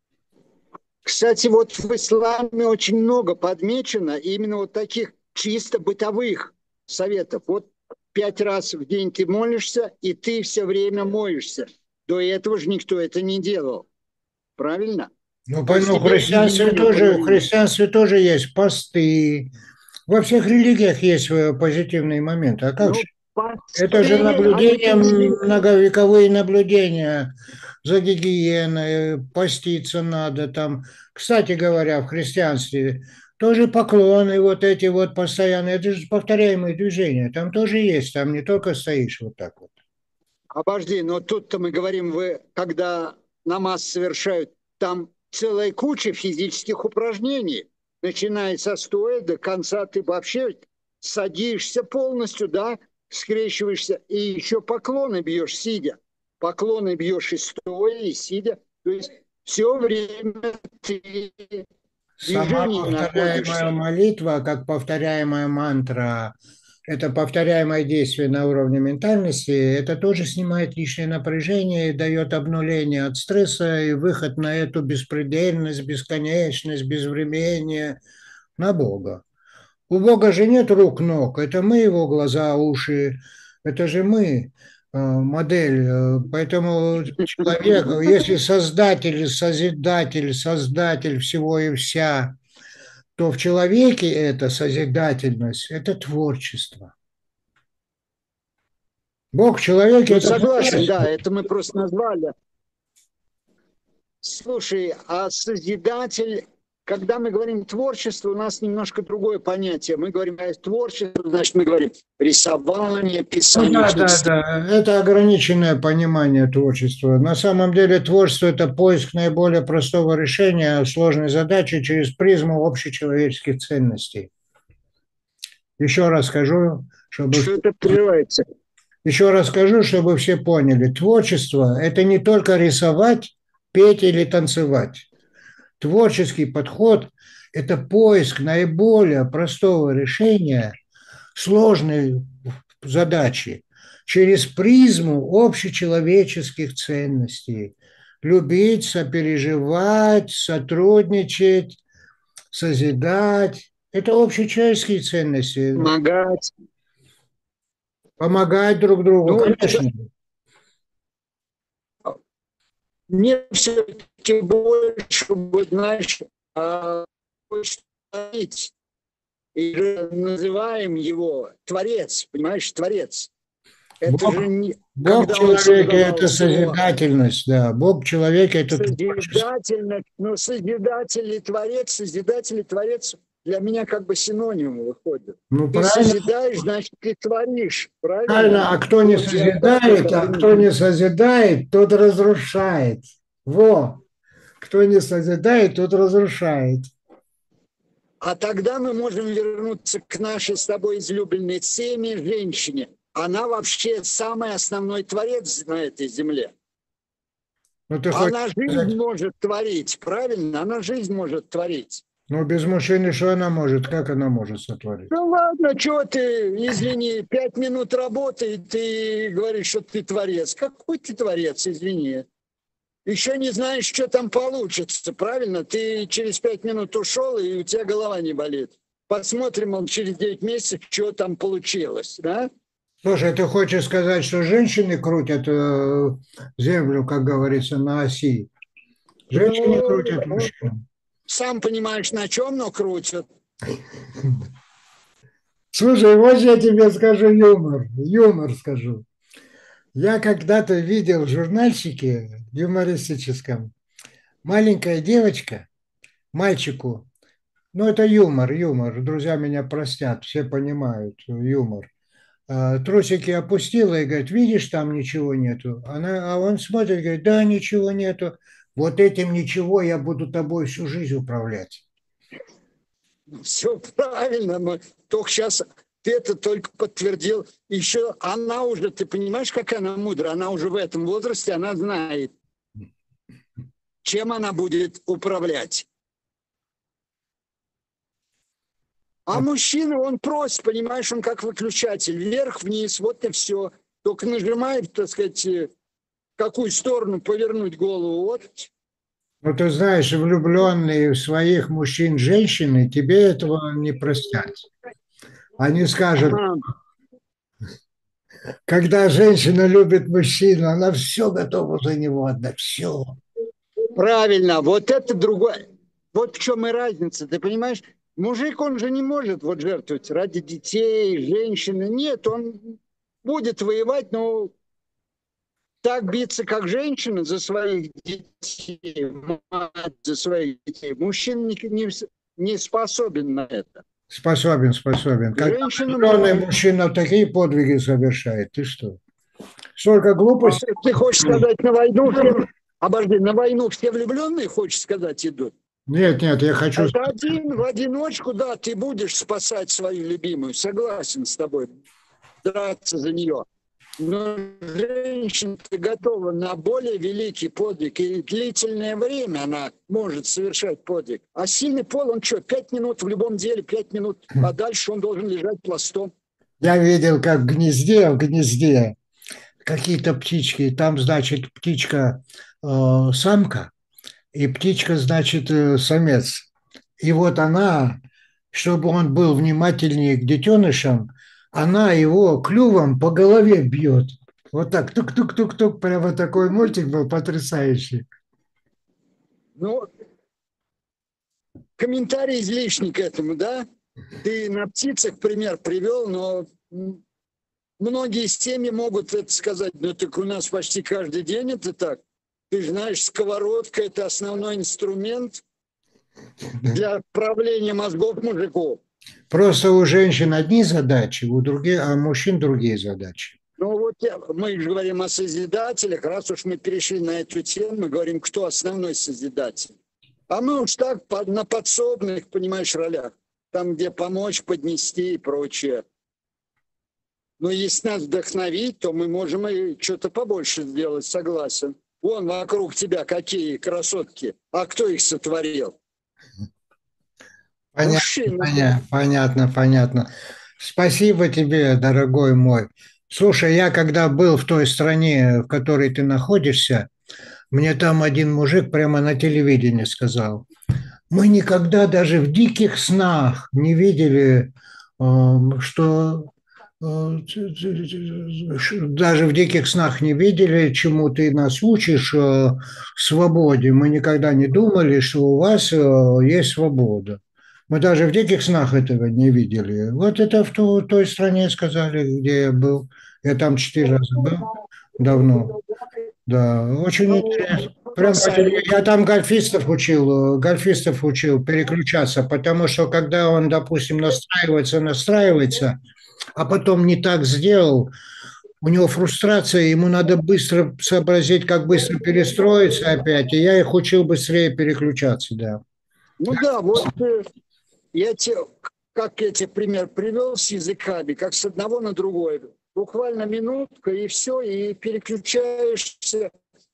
кстати, вот в исламе очень много подмечено именно вот таких чисто бытовых советов. Вот пять раз в день ты молишься, и ты все время моешься. До этого же никто это не делал. Правильно? Ну, То по- есть ну, в тебе христианстве изменили тоже, в поведение. христианстве тоже есть посты. Во всех религиях есть свои позитивные моменты. А как же? Ну, Это же посты, они наблюдения, привели. многовековые наблюдения за гигиеной, поститься надо там. Кстати говоря, в христианстве тоже поклоны вот эти вот постоянные, это же повторяемые движения, там тоже есть, там не только стоишь вот так вот. Обожди, но тут-то мы говорим, вы, когда намаз совершают, там целая куча физических упражнений. Начиная со стоя до конца ты вообще садишься полностью, да, скрещиваешься, и еще поклоны бьешь, сидя. Поклоны бьешь и стоя, и сидя. То есть все время ты в Сама движении повторяемая находишься. молитва, как повторяемая мантра, это повторяемое действие на уровне ментальности, это тоже снимает лишнее напряжение и дает обнуление от стресса и выход на эту беспредельность, бесконечность, безвремение на Бога. У Бога же нет рук, ног, это мы его глаза, уши, это же мы э, модель. Э, Поэтому человек, если создатель, созидатель, создатель всего и вся, то в человеке это созидательность, это творчество. Бог в человеке – Ну, это согласен, да, творчество. это мы просто назвали. Слушай, а созидатель, когда мы говорим творчество, у нас немножко другое понятие. Мы говорим о творчестве, значит, мы говорим рисование, Ну писание да, да, текстов. да, это ограниченное понимание творчества. На самом деле творчество – это поиск наиболее простого решения сложной задачи через призму общечеловеческих ценностей. Еще раз скажу, чтобы Что это прерывается? Еще раз скажу, чтобы все поняли. Творчество – это не только рисовать, петь или танцевать. Творческий подход – это поиск наиболее простого решения сложной задачи через призму общечеловеческих ценностей. Любить, сопереживать, сотрудничать, созидать – это общечеловеческие ценности. Помогать. Помогать друг другу, Ну, конечно. мне все-таки больше, вот, знаешь, а, хочется творить. И же называем его Творец, понимаешь, Творец. Это Бог, же не, Бог когда в он человеке – создавал это все созидательность, да. Бог в человеке – это творчество. созидательно, но Созидатель и Творец, Созидатель и Творец для меня как бы синонимы выходят. Ну, Ты правильно, созидаешь, значит, ты творишь, правильно? правильно. А кто не Вот я так созидает, это а кто понимаю. не созидает, тот разрушает. Во! Кто не созидает, тот разрушает. А тогда мы можем вернуться к нашей с тобой излюбленной теме женщине. Она вообще самый основной творец на этой земле. Ну, ты хочешь Она сказать, жизнь может творить, правильно? Она жизнь может творить. ну, без мужчины что она может? Как она может сотворить? Ну ладно, что ты, извини, пять минут работы, и ты говоришь, что ты творец. Какой ты творец, извини? Еще не знаешь, что там получится, правильно? Ты через пять минут ушел, и у тебя голова не болит. Посмотрим он через девять месяцев, что там получилось, да? Слушай, ты хочешь сказать, что женщины крутят э, землю, как говорится, на оси? Женщины крутят Ну, мужчин. сам понимаешь, на чем, но крутят. Слушай, вот я тебе скажу юмор, юмор скажу. Я когда-то видел в журнальчике юмористическом маленькая девочка, мальчику, ну это юмор, юмор, друзья меня простят, все понимают юмор. А, трусики опустила и говорит, видишь, там ничего нету. Она, а он смотрит, говорит, да, ничего нету. Вот этим ничего я буду тобой всю жизнь управлять. Все правильно, но только сейчас ты это только подтвердил. Еще она уже, ты понимаешь, какая она мудрая, она уже в этом возрасте, она знает, чем она будет управлять. А мужчина, он просит, понимаешь, он как выключатель, вверх-вниз, вот и все. Только нажимает, так сказать, в какую сторону повернуть голову, вот. Ну, ты знаешь, влюбленные в своих мужчин женщины тебе этого не простят. Они скажут, Ага. когда женщина любит мужчину, она все готова за него отдать, все. Правильно, вот это другое. Вот в чем и разница, ты понимаешь? Мужик, он же не может вот жертвовать ради детей, женщины. Нет, он будет воевать, но так биться, как женщина за своих детей, мать за своих детей. Мужчина не, не, не способен на это. Способен, способен. Когда Женщина влюбленный может. мужчина такие подвиги совершает, ты что? Столько А глупостей. ты хочешь сказать, на войну все, обожди, на войну все влюбленные, хочешь сказать, идут? Нет, нет, я хочу... Это один, в одиночку, да, ты будешь спасать свою любимую, согласен с тобой, драться за нее. Но женщина готова на более великий подвиг, и длительное время она может совершать подвиг. А сильный пол, он что, пять минут в любом деле, пять минут, а дальше он должен лежать пластом. Я видел, как в гнезде, в гнезде какие-то птички, там, значит, птичка э, самка, и птичка, значит, э, самец. И вот она, чтобы он был внимательнее к детенышам, она его клювом по голове бьет. Вот так, тук-тук-тук-тук, прямо такой мультик был потрясающий. Ну, комментарий излишний к этому, да? Ты на птицах пример привел, но многие семьи могут это сказать, ну так у нас почти каждый день это так. Ты же знаешь, сковородка – это основной инструмент для правления мозгов мужиков. Просто у женщин одни задачи, у других, а у мужчин другие задачи. Ну вот мы же говорим о созидателях, раз уж мы перешли на эту тему, мы говорим, кто основной созидатель. А мы уж так на подсобных, понимаешь, ролях, там, где помочь, поднести и прочее. Но если нас вдохновить, то мы можем и что-то побольше сделать, согласен. Вон вокруг тебя какие красотки, а кто их сотворил? Понятно, Мужчина. понятно, понятно, понятно. Спасибо тебе, дорогой мой. Слушай, я когда был в той стране, в которой ты находишься, мне там один мужик прямо на телевидении сказал: мы никогда даже в диких снах не видели, эм, что э, даже в диких снах не видели, чему ты нас учишь, э, свободе. Мы никогда не думали, что у вас э, есть свобода. Мы даже в диких снах этого не видели. Вот это в ту- той стране сказали, где я был. Я там четыре раза был, давно. Да, очень интересно. Прям по теле- я там гольфистов учил, э, гольфистов учил переключаться, потому что когда он, допустим, настраивается, настраивается, а потом не так сделал, у него фрустрация, ему надо быстро сообразить, как быстро перестроиться опять, и я их учил быстрее переключаться, да. Ну да, вот э, я тебе, как я тебе пример привел с языками, как с одного на другое. Буквально минутка, и все, и переключаешься.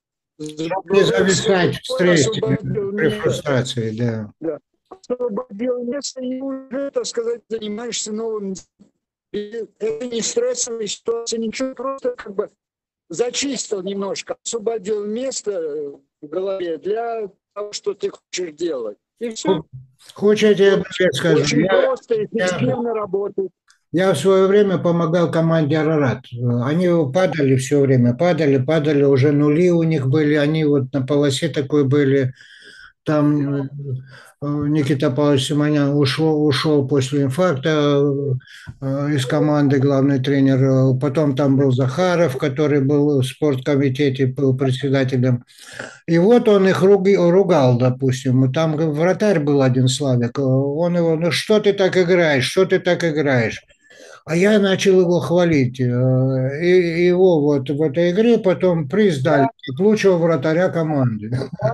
Не зависать в стрессе Освободил при место. фрустрации, да. Да. Освободил место, и уже, так сказать, занимаешься новым. Это не стрессовая ситуация, ничего, просто как бы зачистил немножко, освободил место в голове для того, что ты хочешь делать. И все. Хочешь, я тебе ответ скажу? Очень Я, просто, я, эффективно работает. я в свое время помогал команде «Арарат». Они падали все время, падали, падали, уже нули у них были, они вот на полосе такой были. Там э, Никита Павлович Симонян ушел, ушел после инфаркта э, из команды, главный тренер. Потом там был Захаров, который был в спорткомитете, был председателем. И вот он их руги- ругал, допустим. Там вратарь был один Славик. Он его: ну что ты так играешь, что ты так играешь? А я начал его хвалить. Э, И его вот в этой игре потом приз дали как лучшего вратаря команды.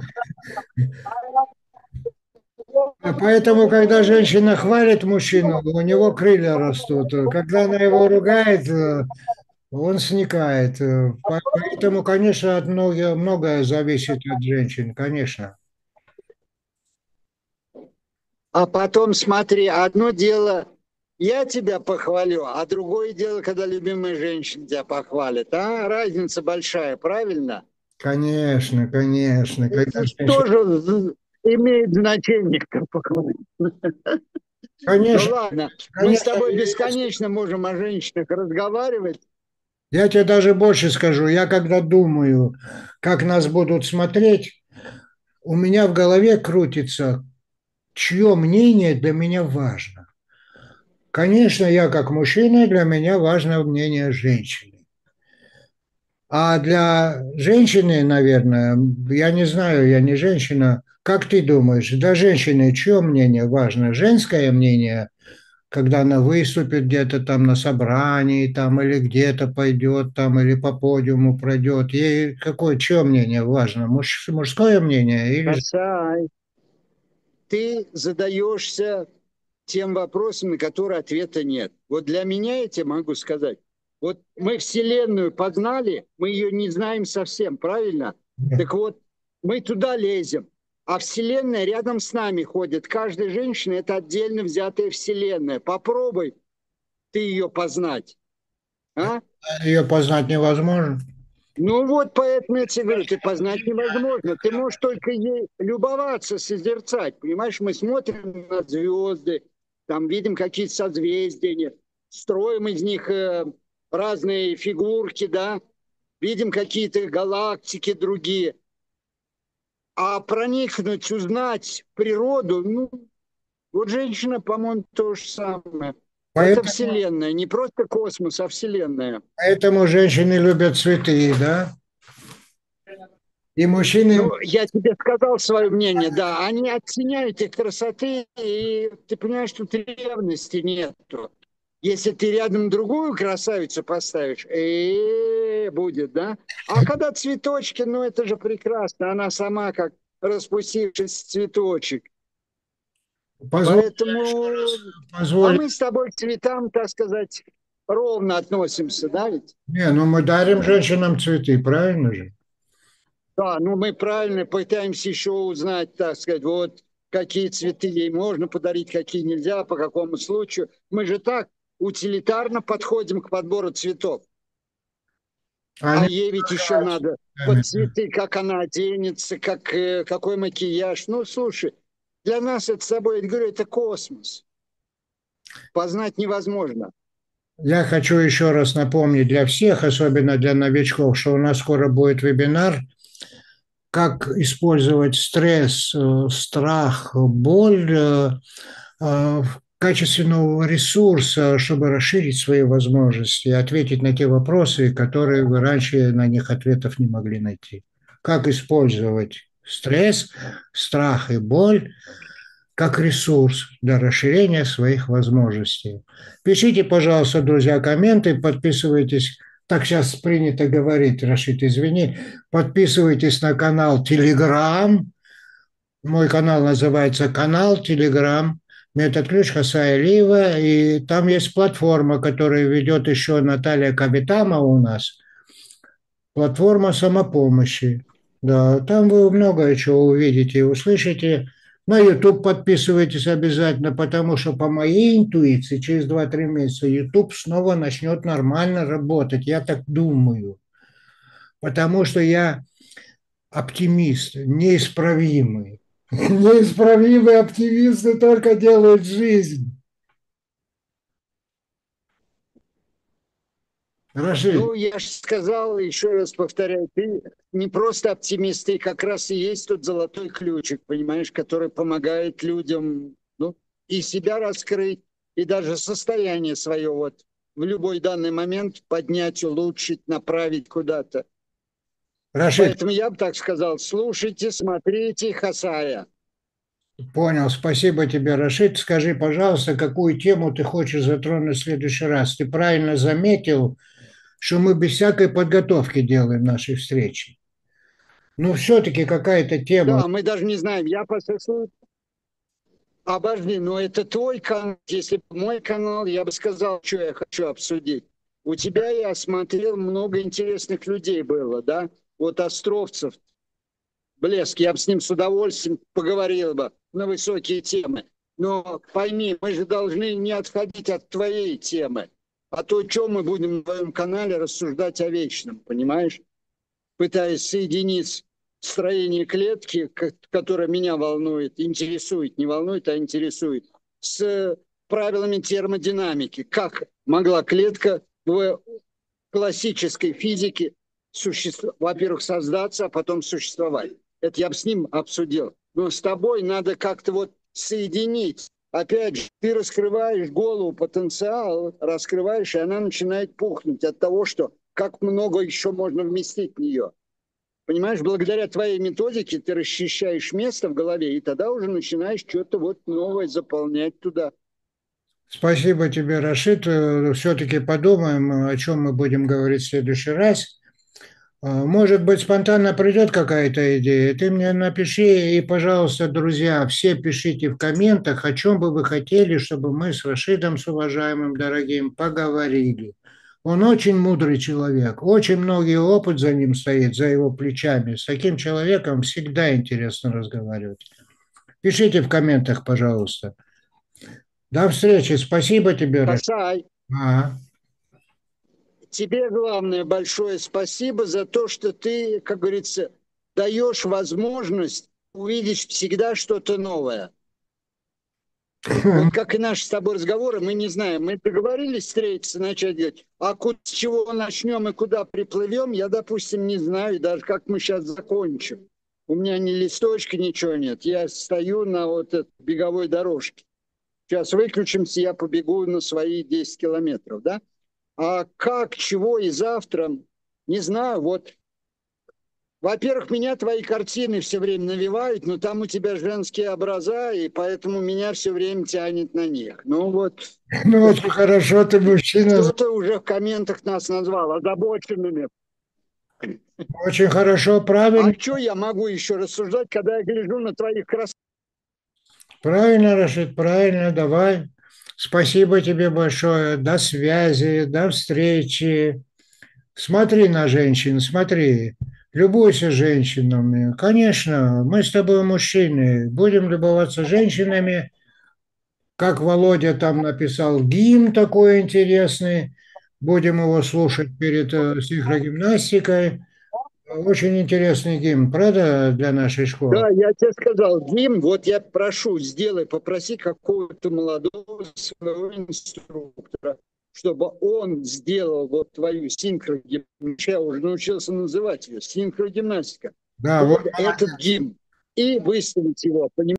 Поэтому, когда женщина хвалит мужчину, у него крылья растут. Когда она его ругает, э, он сникает. Э, по- Поэтому, конечно, от многое, многое зависит от женщин, конечно. А потом смотри, одно дело, я тебя похвалю, а другое дело, когда любимая женщина тебя похвалит. А разница большая, правильно? Конечно, конечно. Когда Это женщина... тоже з- имеет значение, как похвалить. Ну Конечно, ладно, мы с конечно. тобой бесконечно можем о женщинах разговаривать. Я тебе даже больше скажу. Я когда думаю, как нас будут смотреть, у меня в голове крутится, чье мнение для меня важно. Конечно, я как мужчина, для меня важно мнение женщины. А для женщины, наверное, я не знаю, я не женщина. Как ты думаешь, для женщины чье мнение важно? Женское мнение, когда она выступит где-то там на собрании, там, или где-то пойдет, там, или по подиуму пройдет. Ей какое, чье мнение важно? Муж, мужское мнение или... ж- Касай, ты задаешься тем вопросом, на который ответа нет. Вот для меня я тебе могу сказать. Вот мы Вселенную познали, мы ее не знаем совсем, правильно? Так вот, мы туда лезем, а Вселенная рядом с нами ходит. Каждая женщина – это отдельно взятая Вселенная. Попробуй ты ее познать. А? Ее познать невозможно. Ну вот поэтому я тебе говорю, ты познать невозможно. Ты можешь только ей любоваться, созерцать. Понимаешь, мы смотрим на звезды, там видим какие-то созвездия, строим из них э, разные фигурки, да, видим какие-то галактики другие. А проникнуть, узнать природу, ну, вот женщина, по-моему, то же самое. Это Поэтому, Вселенная, не просто космос, а Вселенная. поэтому женщины любят цветы, да? И мужчины, Ну, я тебе сказал свое мнение, да. Они оттеняют их красоты, и ты понимаешь, что ревности нету. Если ты рядом другую красавицу поставишь, э, будет, да? А когда цветочки, ну это же прекрасно. Она сама как распустившийся цветочек. позволь, Поэтому, а позволь. мы с тобой к цветам, так сказать, ровно относимся, да ведь? Не, ну мы дарим женщинам цветы, правильно же? Да, ну мы правильно пытаемся еще узнать, так сказать, вот какие цветы ей можно подарить, какие нельзя, по какому случаю. Мы же так утилитарно подходим к подбору цветов. А А не ей ведь еще только надо под цветами. цветы, как она оденется, как, э, какой макияж. Ну, слушай, для нас это с собой, я говорю, это космос. Познать невозможно. Я хочу еще раз напомнить для всех, особенно для новичков, что у нас скоро будет вебинар, как использовать стресс, э, страх, боль э, э, в качестве нового ресурса, чтобы расширить свои возможности и ответить на те вопросы, которые вы раньше на них ответов не могли найти. Как использовать стресс, страх и боль как ресурс для расширения своих возможностей. Пишите, пожалуйста, друзья, комменты, подписывайтесь. Так сейчас принято говорить, Рашид, извини. Подписывайтесь на канал Telegram. Мой канал называется канал Telegram. Метод ключ Хасая Алиева. И там есть платформа, которую ведет еще Наталья Кабитама у нас. Платформа самопомощи. Да, там вы многое чего увидите и услышите. На YouTube подписывайтесь обязательно, потому что по моей интуиции через два-три месяца YouTube снова начнет нормально работать. Я так думаю. Потому что я оптимист, неисправимый. Неисправимые оптимисты только делают жизнь. Рашид, Ну, я же сказал, еще раз повторяю, ты не просто оптимист, ты как раз и есть тот золотой ключик, понимаешь, который помогает людям, ну, и себя раскрыть, и даже состояние свое вот в любой данный момент поднять, улучшить, направить куда-то. Рашид, Поэтому я бы так сказал, слушайте, смотрите Хасая. понял, спасибо тебе, Рашид. Скажи, пожалуйста, какую тему ты хочешь затронуть в следующий раз? Ты правильно заметил, что мы без всякой подготовки делаем наши встречи. Но все-таки какая-то тема. Да, мы даже не знаем, я по Обожди, но это твой канал. Если бы мой канал, я бы сказал, что я хочу обсудить. У тебя я смотрел, много интересных людей было, да? Вот Островцев, Блеск, я бы с ним с удовольствием поговорил бы на высокие темы. Но пойми, мы же должны не отходить от твоей темы. А то, что мы будем на твоем канале рассуждать о вечном, понимаешь? Пытаясь соединить строение клетки, которое меня волнует, интересует, не волнует, а интересует, с правилами термодинамики. Как могла клетка в классической физике, во-первых, создаться, а потом существовать. Это я бы с ним обсудил. Но с тобой надо как-то вот соединить. Опять же, ты раскрываешь голову, потенциал, раскрываешь, и она начинает пухнуть от того, что как много еще можно вместить в нее. Понимаешь, благодаря твоей методике ты расчищаешь место в голове, и тогда уже начинаешь что-то вот новое заполнять туда. Спасибо тебе, Рашид. Все-таки подумаем, о чем мы будем говорить в следующий раз. А, Может быть, спонтанно придет какая-то идея. Ты мне напиши, и, пожалуйста, друзья, все пишите в комментах, о чем бы вы хотели, чтобы мы с Рашидом, с уважаемым дорогим, поговорили. Он очень мудрый человек, очень многие опыт за ним стоит, за его плечами. С таким человеком всегда интересно разговаривать. Пишите в комментах, пожалуйста. До встречи. Спасибо тебе, Рашид. Хасай, Ага. тебе главное большое спасибо за то, что ты, как говорится, даешь возможность увидеть всегда что-то новое. Вот как и наши с тобой разговоры, мы не знаем. Мы договорились встретиться, начать делать. А куда, с чего начнем и куда приплывем, я, допустим, не знаю, даже как мы сейчас закончим. У меня ни листочка, ничего нет. Я стою на вот этой беговой дорожке. Сейчас выключимся, я побегу на свои десять километров, да? А как, чего и завтра, не знаю. Вот Во-первых, меня твои картины все время навевают, но там у тебя женские образа, и поэтому меня все время тянет на них. Ну вот, Ну, очень хорошо, ты мужчина, кто-то уже в комментах нас назвал озабоченными. очень хорошо, А правильно, что я могу еще рассуждать, когда я гляжу на твоих красавцев? правильно, Рашид, правильно, давай. Спасибо тебе большое, до связи, до встречи. Смотри на женщин, смотри, любуйся женщинами. Конечно, мы с тобой мужчины, будем любоваться женщинами, как Володя там написал гимн такой интересный, будем его слушать перед э, синхрогимнастикой. Очень интересный гимн, правда, для нашей школы? Да, я тебе сказал, Дим, вот я прошу, сделай, попроси какого-то молодого своего инструктора, чтобы он сделал вот твою синхрогимнастику, я уже научился называть ее, синхрогимнастика, Да, вот, под этот гимн, и выставить его, понимаешь?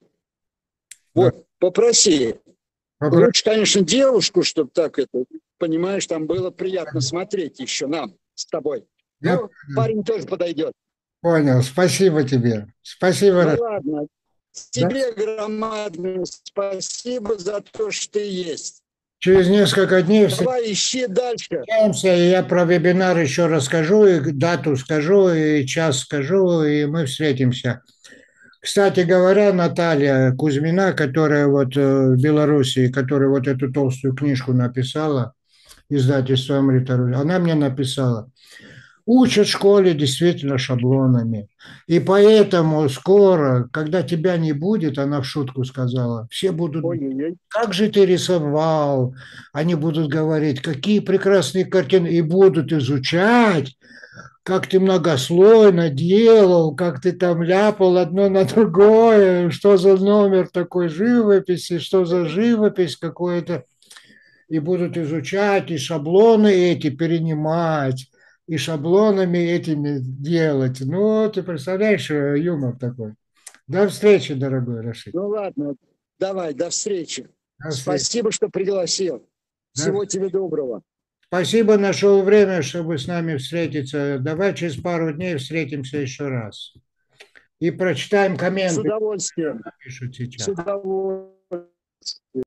да, Вот, попроси. попро- Лучше, конечно, девушку, чтобы так это, понимаешь, там было приятно смотреть еще нам с тобой. я Ну, парень тоже подойдет. понял, спасибо тебе, спасибо, Ну Раш- ладно, да. тебе громадное спасибо за то, что ты есть. Через несколько дней Давай ищи дальше. встречаемся, и я про вебинар еще расскажу, и дату скажу, и час скажу, и мы встретимся. Кстати говоря, Наталья Кузьмина, которая вот э, в Белоруссии, которая вот эту толстую книжку написала, издательство «Амрита», она мне написала: учат в школе действительно шаблонами. И поэтому скоро, когда тебя не будет, она в шутку сказала, все будут: Ой-ой-ой. как же ты рисовал? Они будут говорить, какие прекрасные картины, и будут изучать, как ты многослойно делал, как ты там ляпал одно на другое, что за номер такой живописи, что за живопись какое-то, и будут изучать, и шаблоны эти перенимать, и шаблонами этими делать. Ну, ты представляешь, э, юмор такой. До встречи, дорогой Рашид. Ну ладно, давай, до встречи. До встречи. Спасибо, что пригласил. До Всего тебе доброго. Спасибо, нашел время, чтобы с нами встретиться. Давай через пару дней встретимся еще раз. И прочитаем С комменты, удовольствием. которые пишут С сейчас. удовольствием.